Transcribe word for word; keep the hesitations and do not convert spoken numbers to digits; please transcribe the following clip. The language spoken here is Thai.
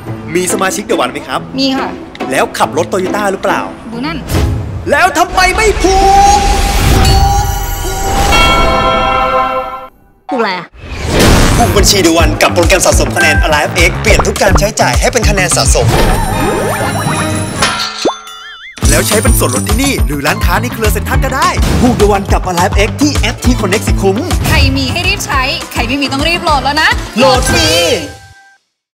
มีสมาชิกเดอะวันไหมครับมีค่ะแล้วขับรถโตโยต้าหรือเปล่าดูนั่นแล้วทำไมไม่ผูกผูกอะไรอะผูกบัญชีเดอะวันกับโปรแกรมสะสมคะแนน Alive X เปลี่ยนทุกการใช้จ่ายให้เป็นคะแนนสะสมแล้วใช้เป็นส่วนลดที่นี่หรือร้านค้าในเครือเซ็นทรัลก็ได้ผูกเดอะวันกับ Alive X ที่แอป T Connect สิคุ้มใครมีให้รีบใช้ใครไม่มีต้องรีบโหลดแล้วนะโหลดฟรี